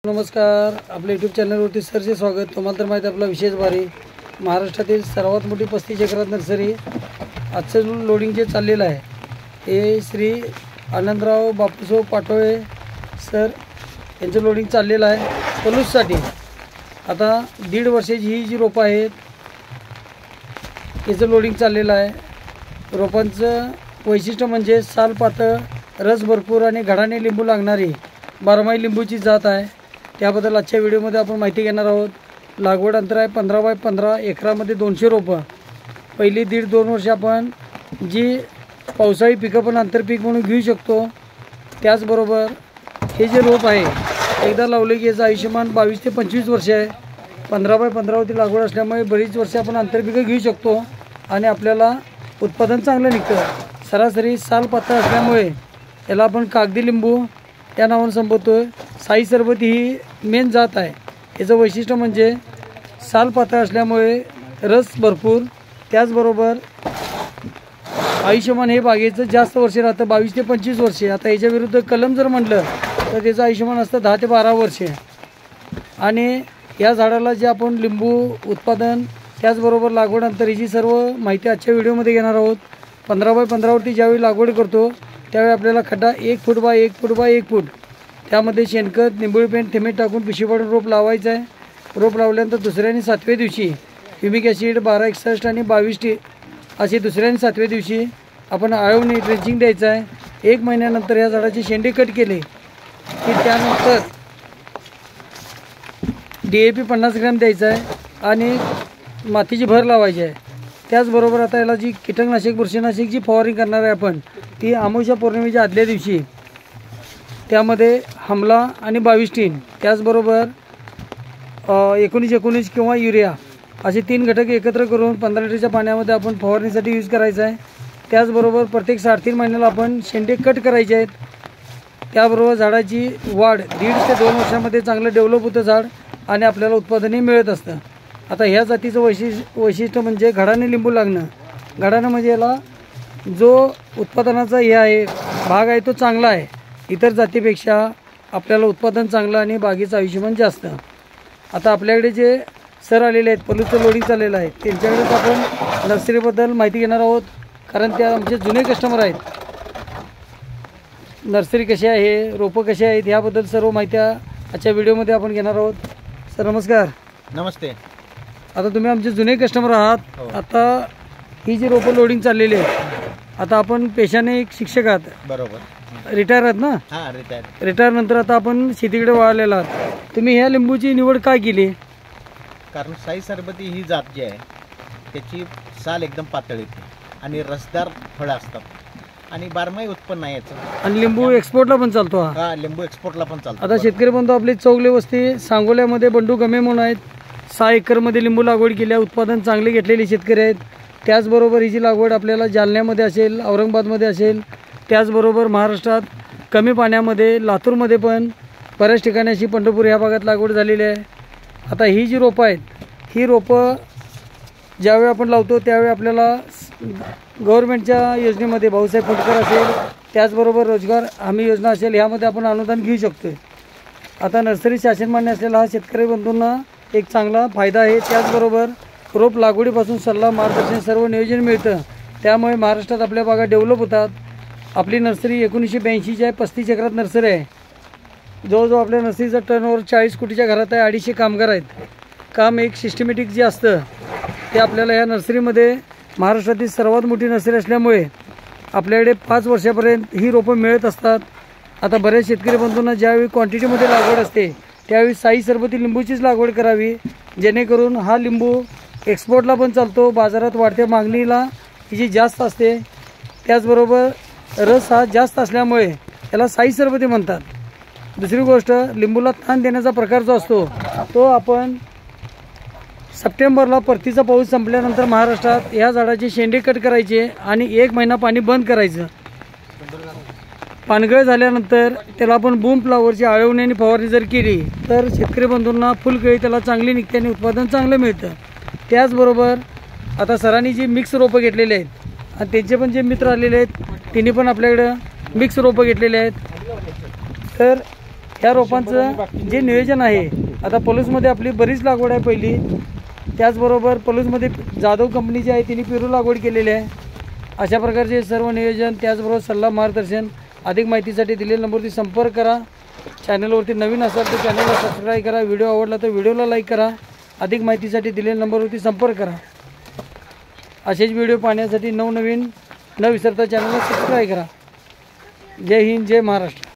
नमस्कार, आपल्या यूट्यूब चॅनलवरती सरचे स्वागत। तुम्हाला तर माहिती आपला विशेष बारी महाराष्ट्रातील सर्वात मोठी 35 एकरात नर्सरी आजचं लोडिंग जे चाललेलं आहे हे श्री आनंदराव बापूसाहेब पाटोळे सर यांचं लोडिंग चाललेलं आहे पलूससाठी। आता 1.5 वर्षाची ही जी रोपं आहेत याचं लोडिंग चाललेलं आहे। रोपांचं वैशिष्ट्य म्हणजे साल पातळ, रस भरपूर आणि घडाने लिंबू लागणारी 12माही लिंबूची जात आहे। त्याबद्दल आजच्या व्हिडिओमध्ये आपण माहिती घेणार आहोत। लागवड अंतर आहे 15 बाय 15 एकरामध्ये 200 रोपं। पहिली 1.5-2 वर्ष आपण जी पावसाळी पिकं पण आंतरपीक म्हणून घेऊ शकतो। त्याचबरोबर हे जे रोप आहे एकदा लावले की याचं आयुष्यमान 22 ते 25 वर्ष आहे। 15 बाय 15 वरती लागवड असल्यामुळे बरीच वर्ष आपण आंतरपिकं घेऊ शकतो आणि आपल्याला उत्पादन चांगलं निघतं। सरासरी साल पातळ असल्यामुळे याला आपण कागदी लिंबू या नावाने संबोधतोय। साई सरबती ही मेन जात आहे। याचं वैशिष्ट्य म्हणजे साल पातळ असल्यामुळे रस भरपूर, त्याचबरोबर आयुष्यमान हे बागेचं जास्त वर्ष राहतं 22 ते 25 वर्षे। आता याच्या विरुद्ध कलम जर म्हटलं तर त्याचं आयुष्यमान असतं 10 ते 12 वर्षे। आणि या झाडाला जे आपण लिंबू उत्पादन त्याचबरोबर लागवड अंतर याची सर्व माहिती आजच्या व्हिडिओमध्ये घेणार आहोत। 15 बाय 15 वरती ज्यावेळी लागवड करतो त्यावेळी आपल्याला खड्डा 1 फूट बाय 1 फूट बाय 1 फूट त्यामध्ये शेणखत, निंबोळी पेंट, थेंबे टाकून पिशवी पाडून रोप लावायचं आहे। रोप लावल्यानंतर दुसऱ्या आणि 7व्या दिवशी ह्युमिक ॲसिड 1261 आणि 22T असे दुसऱ्या आणि 7व्या दिवशी आपण आळवणी ड्रेंचिंग द्यायचं आहे। 1 महिन्यानंतर या झाडाचे शेंडे कट केले की त्यानंतर DAP 50 ग्रॅम द्यायचं आहे आणि मातीची भर लावायची आहे। त्याचबरोबर आता याला जी कीटकनाशक बुरशीनाशक जी फवारणी करणार आहे आपण ती अमावस्या पौर्णिमेच्या आदल्या दिवशी त्यामध्ये हमला आणि 22T त्याचबरोबर 19-19 किंवा युरिया असे 3 घटक एकत्र करून 15 लिटरच्या पाण्यामध्ये आपण फवारणीसाठी यूज करायचं आहे। त्याचबरोबर प्रत्येक 3.5 महिन्याला आपण शेंडे कट करायचे आहेत। त्याबरोबर झाडाची वाढ 1.5 ते 2 वर्षामध्ये चांगलं डेव्हलप होतं झाड आणि आपल्याला उत्पादनही मिळत असतं। आता ह्या जातीचं वैशिष्ट्य म्हणजे घडाने लिंबू लागणं। घडानं म्हणजे याला जो उत्पादनाचा हे आहे भाग आहे तो चांगला आहे। इतर जातीपेक्षा आपल्याला उत्पादन चांगलं आणि बागेचं आयुष्यमान जास्त। आता आपल्याकडे जे सर आलेले आहेत पलूसचं लोडिंग चाललेलं आहे त्यांच्याकडेच आपण नर्सरीबद्दल माहिती घेणार आहोत, कारण त्या आमचे जुने कस्टमर आहेत। नर्सरी कशी आहे, रोपं कशी आहेत याबद्दल सर्व माहिती आजच्या व्हिडिओमध्ये आपण घेणार आहोत। सर नमस्कार। नमस्ते। आता तुम्ही आमचे जुने कस्टमर आहात। आता ही जी रोपं लोडिंग चाललेली आहे, आता आपण पेशाने एक शिक्षक आहात, बरोबर, रिटायर आहात ना? हां, रिटायर नंतर आता आपण शेतीकडे वळालेला आहात। तुम्ही ह्या लिंबूची निवड काय केली? कारण साई सरबती ही जात जी आहे त्याची साल एकदम पातळ येते आणि रसदार फळं असतात आणि 12माही उत्पन्न आहे याचं आणि लिंबू एक्सपोर्टला पण चालतो हा? हां, लिंबू एक्सपोर्टला पण चालतो। आता शेतकरी बंधू आपले चौगले वस्ती सांगोल्यामध्ये बंडू गमे म्हणून आहेत, 6 एकरमध्ये लिंबू लागवड केली आहे, उत्पादन चांगले घेतलेले शेतकरी आहेत। त्याचबरोबर हिची लागवड आपल्याला जालन्यामध्ये असेल, औरंगाबादमध्ये असेल, त्याचबरोबर महाराष्ट्रात कमी पाण्यामध्ये लातूरमध्ये पण बऱ्याच ठिकाणी अशी पंढरपूर ह्या भागात लागवड झालेली आहे। आता ही जी रोपं आहेत ही रोपं ज्यावेळी आपण लावतो त्यावेळी आपल्याला गव्हर्नमेंटच्या योजनेमध्ये भाऊसाहेब फुटकर असेल, त्याचबरोबर रोजगार हमी योजना असेल, ह्यामध्ये आपण अनुदान घेऊ शकतो। आता नर्सरी शासन मान्य असलेला हा शेतकरी बंधूंना एक चांगला फायदा आहे। त्याचबरोबर रोप लागवडीपासून सल्ला, मार्गदर्शन सर्व नियोजन मिळतं, त्यामुळे महाराष्ट्रात आपल्या बागा डेव्हलप होतात। आपली नर्सरी 1982ची आहे, 35 एकरात नर्सरी आहे। जवळजवळ आपल्या नर्सरीचा टर्नओव्हर 40 कोटीच्या घरात आहे, 250 कामगार आहेत। काम एक सिस्टमॅटिक जे असतं ते आपल्याला या नर्सरीमध्ये महाराष्ट्रातील सर्वात मोठी नर्सरी असल्यामुळे आपल्याकडे 5 वर्षापर्यंत ही रोपं मिळत असतात। आता बऱ्याच शेतकरी बंधूंना ज्यावेळी क्वांटिटीमध्ये लागवड असते त्यावेळी साई सरबती लिंबूचीच लागवड करावी, जेणेकरून हा लिंबू एक्सपोर्टला पण चालतो, बाजारात वाढत्या मागणीला हिची जास्त असते। त्याचबरोबर रस हा जास्त असल्यामुळे याला साई सरबती म्हणतात। दुसरी गोष्ट, लिंबूला ताण देण्याचा प्रकार जो असतो तो आपण सप्टेंबरला परतीचा पाऊस संपल्यानंतर महाराष्ट्रात या झाडाचे शेंडे कट करायचे आणि 1 महिना पाणी बंद करायचं। पानगळ झाल्यानंतर त्याला आपण बूम फ्लावरची आळवणी आणि फवारणी जर केली तर शेतकरी बंधूंना फुलकळी त्याला चांगली निघते आणि उत्पादन चांगलं मिळतं। त्याचबरोबर आता सरांनी जी मिक्स रोपं घेतलेले आहेत आणि त्यांचे पण जे मित्र आलेले आहेत त्यांनी पण आपल्याकडं मिक्स रोपं घेतलेले आहेत। तर ह्या रोपांचं जे नियोजन आहे, आता पलूसमध्ये आपली बरीच लागवड आहे पहिली, त्याचबरोबर पलूसमध्ये जाधव कंपनीची आहे, तिने पेरू लागवड केलेली आहे. अशा प्रकारचे सर्व नियोजन, त्याचबरोबर सल्ला मार्गदर्शन, अधिक माहितीसाठी दिलेल्या नंबरवरती संपर्क करा. चॅनलवरती नवीन असाल तर चॅनलला सबस्क्राईब करा. व्हिडिओ आवडला तर व्हिडिओला लाईक करा. अधिक माहितीसाठी दिलेल्या नंबरवरती संपर्क करा. असेच व्हिडिओ पाहण्यासाठी नवनवीन न विसरता चॅनलला सबस्क्राईब करा. जय हिंद, जय महाराष्ट्र.